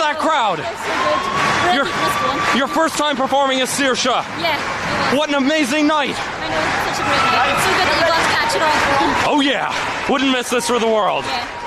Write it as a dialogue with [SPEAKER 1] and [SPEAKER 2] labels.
[SPEAKER 1] that crowd?
[SPEAKER 2] So good.
[SPEAKER 1] Your first time performing as Saoirse.
[SPEAKER 2] Yeah.
[SPEAKER 1] What an amazing night.
[SPEAKER 2] I know, it's such a great night. It's so good that you got to catch it all.
[SPEAKER 1] Oh yeah, wouldn't miss this for the world.
[SPEAKER 2] Yeah.